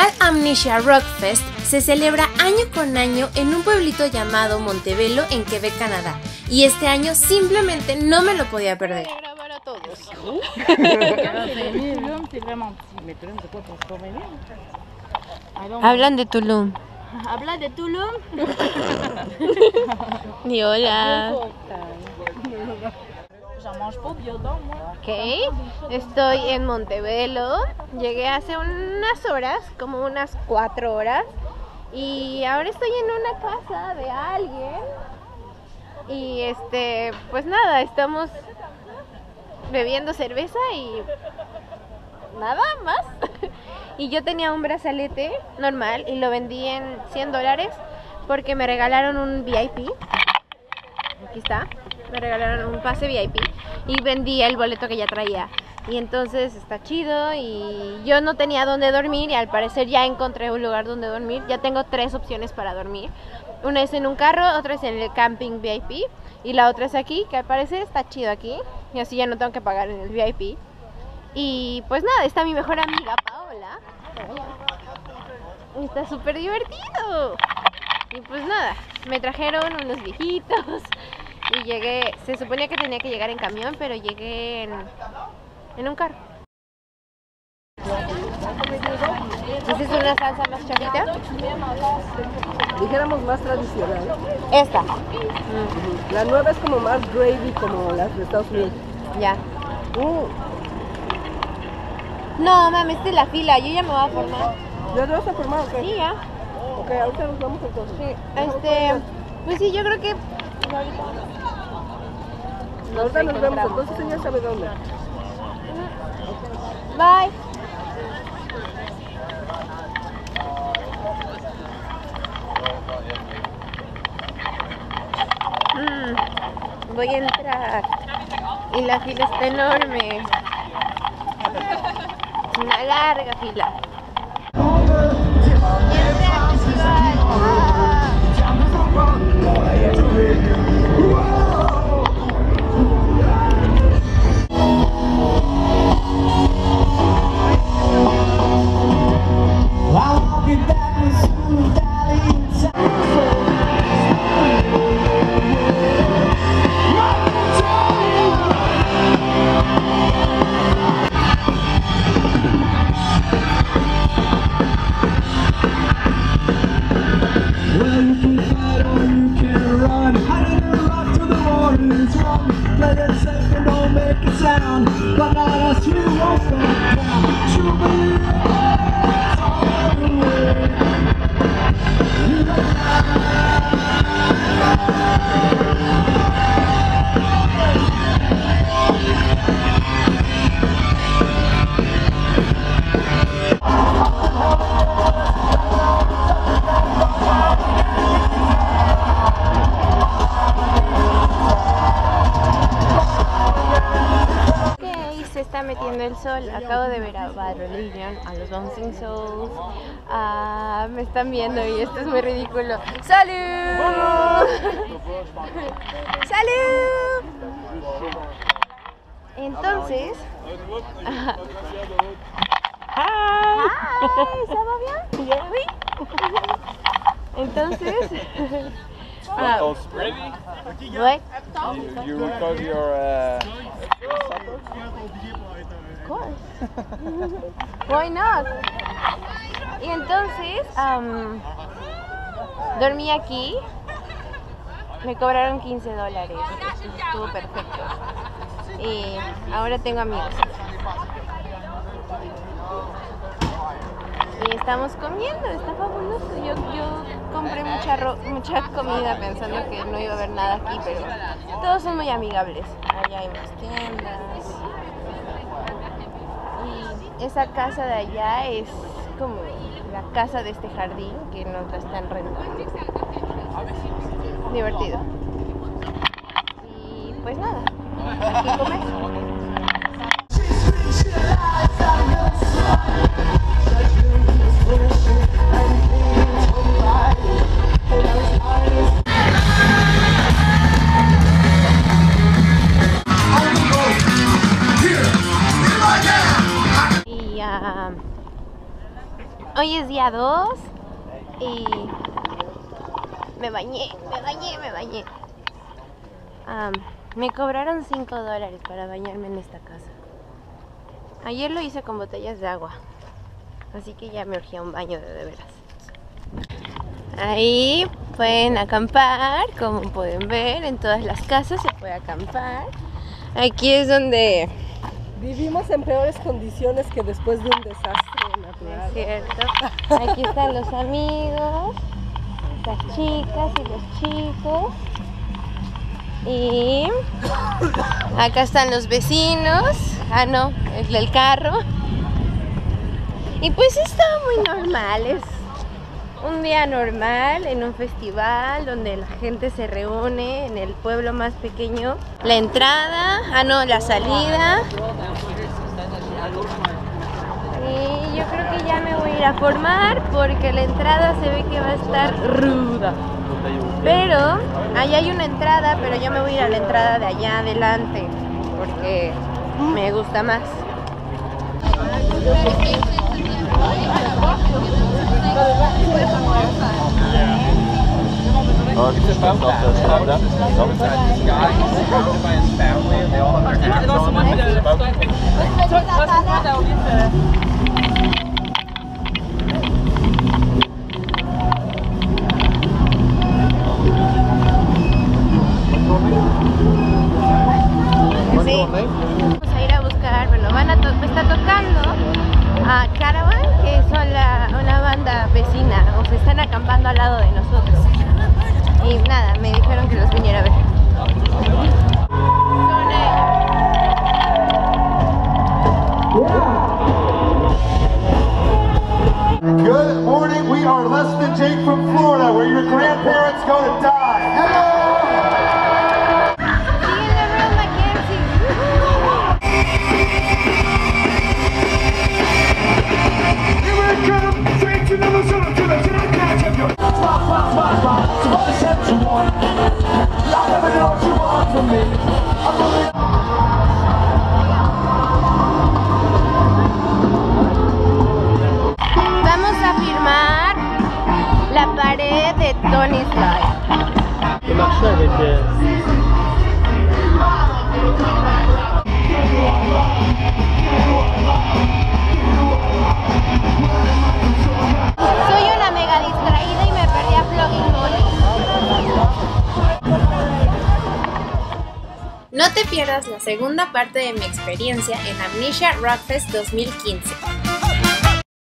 Festival Amnesia Rock Fest se celebra año con año en un pueblito llamado Montebello en Quebec, Canadá. Y este año simplemente no me lo podía perder. Hablan de Tulum. ¿Habla de Tulum? Y hola. Ok, estoy en Montebello. Llegué hace unas horas, como unas 4 horas. Y ahora estoy en una casa de alguien. Y pues nada, estamos bebiendo cerveza y nada más. Y yo tenía un brazalete normal y lo vendí en $100 porque me regalaron un VIP. Aquí está, me regalaron un pase VIP y vendí el boleto que ya traía. Y entonces está chido y yo no tenía dónde dormir y al parecer ya encontré un lugar donde dormir. Ya tengo 3 opciones para dormir. Una es en un carro, otra es en el camping VIP y la otra es aquí, que al parecer está chido aquí. Y así ya no tengo que pagar en el VIP. Y pues nada, está mi mejor amiga Paola. Está súper divertido. Y pues nada, me trajeron unos viejitos y llegué, se suponía que tenía que llegar en camión, pero llegué en un carro. ¿Esta es una salsa más chavita? Dijéramos más tradicional. Esta. La nueva es como más gravy, como las de Estados Unidos. Ya. No, mami, esta es la fila, yo ya me voy a formar. ¿Ya te vas a formar o qué? Sí, ya. Ok, ahorita nos vamos entonces. Sí, pues sí, yo creo que Ahorita nos vemos, entonces ella sabe dónde. Bye. Voy a entrar y la fila está enorme. Una larga fila. Metiendo el sol, acabo de ver a Bad Religion, a los Bouncing Souls, me están viendo y esto es muy ridículo. ¡Salud! ¡Salud! Entonces, ¿ça va bien? Oui. Entonces, ready? what? You record your Of course. Why not? Y entonces dormí aquí. Me cobraron $15. Estuvo perfecto. Y ahora tengo amigos. Y estamos comiendo, está fabuloso. Yo compré mucha comida pensando que no iba a haber nada aquí, pero todos son muy amigables. Allá hay más tiendas. Y esa casa de allá es como la casa de este jardín que nos la están rentando. Divertido. Y pues nada, aquí comer. hoy es día 2 y me bañé. Me cobraron $5 para bañarme en esta casa. Ayer lo hice con botellas de agua, así que ya me urgía un baño de veras. Ahí pueden acampar, como pueden ver, en todas las casas se puede acampar. Aquí es donde... Vivimos en peores condiciones que después de un desastre natural. Es cierto. Aquí están los amigos, las chicas y los chicos. Y acá están los vecinos. Ah, no, el del carro. Y pues está muy normal, es un día normal en un festival donde la gente se reúne en el pueblo más pequeño. La entrada, la salida. Y yo creo que ya me voy a ir a formar porque la entrada se ve que va a estar ruda. Pero ahí hay una entrada, pero yo me voy a ir a la entrada de allá adelante porque me gusta más. Oh, it's about that. This guy, he's surrounded by his family, and they all have their hats on. Sí, vamos a ir a buscar, está tocando a Caravan, que son una banda vecina, o se están acampando al lado de nosotros. Y nada, me dijeron que los viniera a ver. Good morning, we are Les and Jake from Florida, where your grandparents go to die. Hello! Vamos a firmar la pared de Tony's Life. Soy una mega distraída y me perdí a Flogging Molly. No te pierdas la segunda parte de mi experiencia en Amnesia Rockfest 2015.